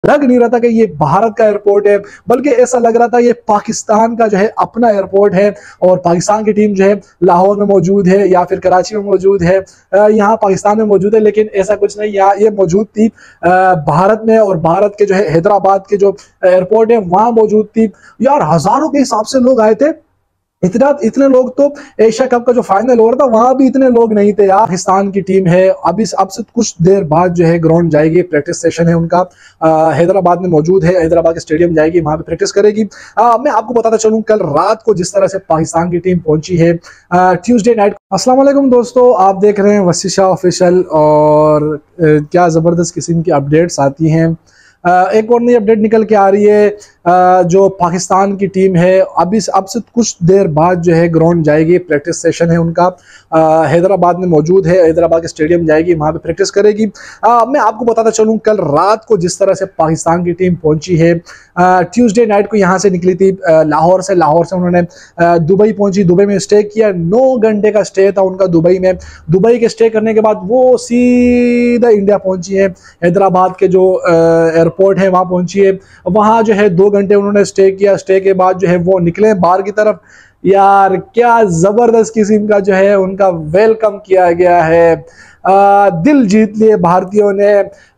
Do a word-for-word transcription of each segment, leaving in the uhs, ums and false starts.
लग नहीं रहा था कि ये भारत का एयरपोर्ट है, बल्कि ऐसा लग रहा था ये पाकिस्तान का जो है अपना एयरपोर्ट है। और पाकिस्तान की टीम जो है लाहौर में मौजूद है या फिर कराची में मौजूद है, यहाँ पाकिस्तान में मौजूद है, लेकिन ऐसा कुछ नहीं। यहाँ ये मौजूद थी भारत में, और भारत के जो है हैदराबाद के जो एयरपोर्ट है वहां मौजूद थी। यार हजारों के हिसाब से लोग आए थे। इतना इतने लोग तो एशिया कप का जो फाइनल हो रहा था वहां भी इतने लोग नहीं थे यार। पाकिस्तान की टीम है, अभी अब से कुछ देर बाद जो है ग्राउंड जाएगी, प्रैक्टिस सेशन है उनका, हैदराबाद में मौजूद है, हैदराबाद के स्टेडियम जाएगी, वहां पे प्रैक्टिस करेगी। आ, मैं आपको बताता चलूं कल रात को जिस तरह से पाकिस्तान की टीम पहुंची है ट्यूसडे नाइट। अस्सलाम वालेकुम दोस्तों, आप देख रहे हैं वसीशा ऑफिशियल, और आ, क्या जबरदस्त किस्म की अपडेट्स आती हैं। एक और नई अपडेट निकल के आ रही है, जो पाकिस्तान की टीम है अभी अब से कुछ देर बाद जो है ग्राउंड जाएगी, प्रैक्टिस सेशन है उनका, हैदराबाद में मौजूद है, हैदराबाद के स्टेडियम जाएगी, वहां पे प्रैक्टिस करेगी। आ, मैं आपको बताता चलूं कल रात को जिस तरह से पाकिस्तान की टीम पहुंची है ट्यूसडे नाइट को, यहाँ से निकली थी लाहौर से लाहौर से उन्होंने दुबई पहुंची, दुबई में स्टे किया, नौ घंटे का स्टे था उनका दुबई में। दुबई के स्टे करने के बाद वो सीधा इंडिया पहुंची है, हैदराबाद के जो एयरपोर्ट है वहां पहुंची है। वहां जो है दो घंटे उन्होंने स्टे किया, स्टे के बाद जो है वो निकले बाहर की तरफ। यार क्या जबरदस्त किस्म का जो है उनका वेलकम किया गया है, आ, दिल जीत लिए भारतीयों ने।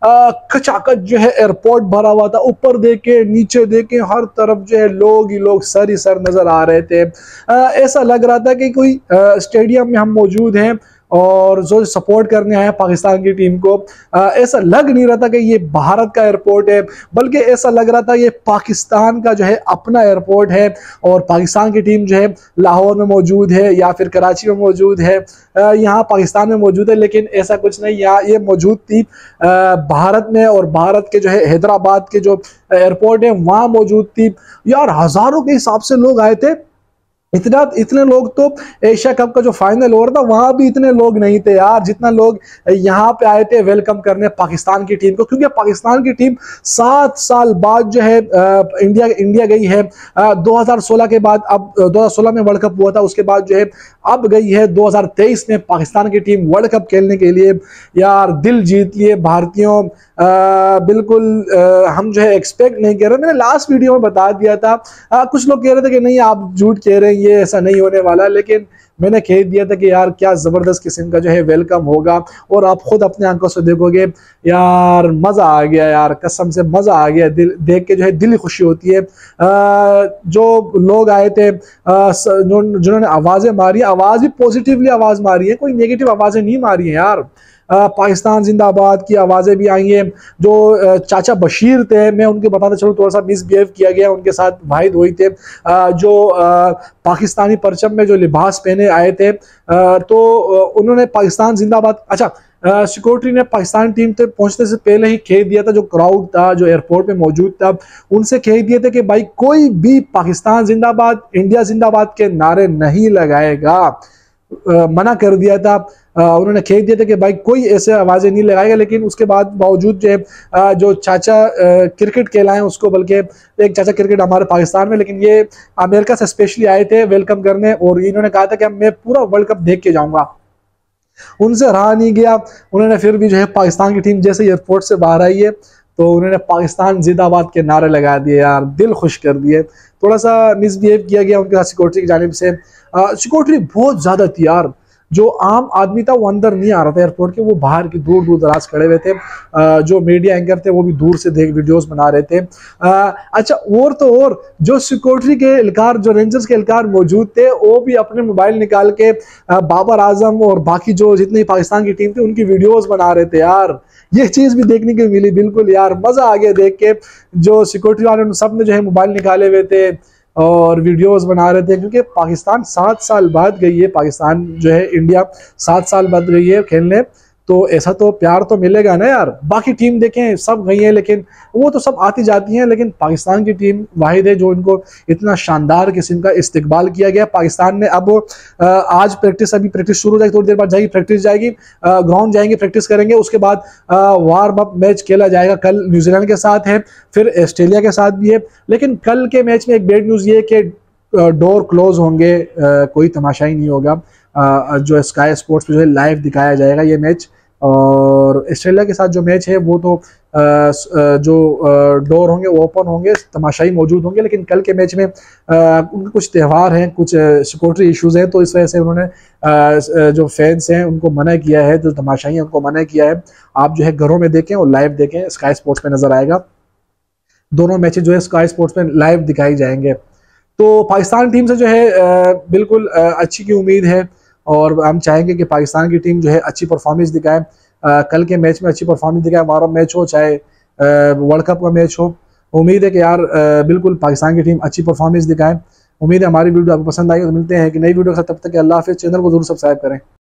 कचाकच जो है एयरपोर्ट भरा हुआ था, ऊपर देखे नीचे देखे हर तरफ जो है लोग ही लोग, सर ही सर नजर आ रहे थे। आ, ऐसा लग रहा था कि कोई स्टेडियम में हम मौजूद हैं और जो सपोर्ट करने आए पाकिस्तान की टीम को। ऐसा लग नहीं रहा था कि ये भारत का एयरपोर्ट है, बल्कि ऐसा लग रहा था ये पाकिस्तान का जो है अपना एयरपोर्ट है। और पाकिस्तान की टीम जो है लाहौर में मौजूद है या फिर कराची में मौजूद है, यहाँ पाकिस्तान में मौजूद है, लेकिन ऐसा कुछ नहीं। यहाँ ये मौजूद थी भारत में, और भारत के जो है हैदराबाद के जो एयरपोर्ट है वहाँ मौजूद थी। यार हजारों के हिसाब से लोग आए थे। इतना इतने लोग तो एशिया कप का जो फाइनल हो रहा था वहां भी इतने लोग नहीं थे यार, जितना लोग यहाँ पे आए थे वेलकम करने पाकिस्तान की टीम को। क्योंकि पाकिस्तान की टीम सात साल बाद जो है इंडिया इंडिया गई है। दो हज़ार सोलह के बाद, अब दो हज़ार सोलह में वर्ल्ड कप हुआ था, उसके बाद जो है अब गई है दो हज़ार तेईस में पाकिस्तान की टीम वर्ल्ड कप खेलने के लिए। यार दिल जीत लिए भारतीयों, बिल्कुल आ, हम जो है एक्सपेक्ट नहीं कर रहे। मैंने लास्ट वीडियो में बता दिया था, आ, कुछ लोग कह रहे थे कि नहीं आप झूठ कह रहे हैं, ये ऐसा नहीं होने वाला, लेकिन मैंने कह दिया था कि यार क्या जबरदस्त किस्म का जो है वेलकम होगा, और आप खुद अपने आंखों से देखोगे। यार मजा आ गया यार, कसम से मजा आ गया, दिल देख के जो है दिल खुशी होती है। आ, जो लोग आए थे, जिन्होंने आवाजें मारी, आवाज भी पॉजिटिवली आवाज मारी है, कोई नेगेटिव आवाजें नहीं मारी है यार। आ, पाकिस्तान जिंदाबाद की आवाज़ें भी आई हैं। जो आ, चाचा बशीर थे, मैं उनके बताते चलूँ थोड़ा सा मिसबिहेव किया गया उनके साथ, वाहिद हुई थे आ, जो आ, पाकिस्तानी परचम में जो लिबास पहने आए थे, आ, तो आ, उन्होंने पाकिस्तान जिंदाबाद, अच्छा सिक्योरिटी ने पाकिस्तान टीम तक पहुंचने से पहले ही कह दिया था, जो क्राउड था जो एयरपोर्ट पे मौजूद था उनसे कह दिए थे कि भाई कोई भी पाकिस्तान जिंदाबाद इंडिया जिंदाबाद के नारे नहीं लगाएगा। मना कर दिया था, उन्होंने कह दिया था कि भाई कोई ऐसे आवाज़ें नहीं लगाएगा। लेकिन उसके बाद बावजूद जो है जो चाचा क्रिकेट खेलाएं उसको, बल्कि एक चाचा क्रिकेट हमारे पाकिस्तान में, लेकिन ये अमेरिका से स्पेशली आए थे वेलकम करने, और इन्होंने कहा था कि मैं पूरा वर्ल्ड कप देख के जाऊंगा। उनसे रहा नहीं गया, उन्होंने फिर भी जो है पाकिस्तान की टीम जैसे एयरपोर्ट से बाहर आई है तो उन्होंने पाकिस्तान जिंदाबाद के नारे लगा दिए। यार दिल खुश कर दिए। थोड़ा सा मिसबिहेव किया गया उनके साथ सिक्योरिटी की जानिब से, सिक्योरिटी बहुत ज़्यादा थी यार। जो आम आदमी था वो अंदर नहीं आ रहा था एयरपोर्ट के, वो बाहर की दूर दूर दराज खड़े हुए थे। जो मीडिया एंकर थे वो भी दूर से देख वीडियोस बना रहे थे। अच्छा और तो और जो सिक्योरिटी के एहलकार, जो रेंजर्स के एहलकार मौजूद थे, वो भी अपने मोबाइल निकाल के बाबर आजम और बाकी जो जितनी पाकिस्तान की टीम थी उनकी वीडियोस बना रहे थे। यार ये चीज़ भी देखने को मिली, बिल्कुल यार मज़ा आ गया देख के। जो सिक्योरिटी वाले सब ने जो है मोबाइल निकाले हुए थे और वीडियोस बना रहे थे, क्योंकि पाकिस्तान सात साल बाद गई है, पाकिस्तान जो है इंडिया सात साल बाद गई है खेलने, तो ऐसा तो प्यार तो मिलेगा ना यार। बाकी टीम देखें सब गई है, लेकिन वो तो सब आती जाती हैं, लेकिन पाकिस्तान की टीम वाहिद है जो इनको इतना शानदार किस्म का इस्तकबाल किया गया। पाकिस्तान ने अब आज प्रैक्टिस, अभी प्रैक्टिस शुरू हो जाएगी, थोड़ी देर बाद जाएगी प्रैक्टिस, जाएगी ग्राउंड जाएंगे, प्रैक्टिस करेंगे, उसके बाद वार्म अप मैच खेला जाएगा। कल न्यूजीलैंड के साथ है, फिर ऑस्ट्रेलिया के साथ भी है। लेकिन कल के मैच में एक बैड न्यूज़ ये कि डोर क्लोज होंगे, कोई तमाशा ही नहीं होगा। जो स्काई स्पोर्ट्स पे जो है लाइव दिखाया जाएगा ये मैच, और ऑस्ट्रेलिया के साथ जो मैच है वो तो आ, जो डोर होंगे वो ओपन होंगे, तमाशाई मौजूद होंगे, लेकिन कल के मैच में उनके कुछ त्यौहार हैं, कुछ सिक्योरिटी इश्यूज हैं, तो इस वजह से उन्होंने जो फैंस हैं उनको मना किया है, जो तमाशाई हैं उनको मना किया है। आप जो है घरों में देखें और लाइव देखें, स्काई स्पोर्ट्स पे नजर आएगा, दोनों मैचेस जो है स्काई स्पोर्ट्स पे लाइव दिखाई जाएंगे। तो पाकिस्तान टीम से जो है बिल्कुल अच्छी की उम्मीद है और हम चाहेंगे कि पाकिस्तान की टीम जो है अच्छी परफॉर्मेंस दिखाए, कल के मैच में अच्छी परफॉर्मेंस दिखाए, हमारा मैच हो चाहे वर्ल्ड कप का मैच हो। उम्मीद है कि यार बिल्कुल पाकिस्तान की टीम अच्छी परफॉर्मेंस दिखाए। उम्मीद है हमारी वीडियो आपको पसंद आई। तो मिलते हैं कि नई वीडियो के साथ, तब तक अल्लाह हाफिज़। चैनल को जरूर सब्सक्राइब करें।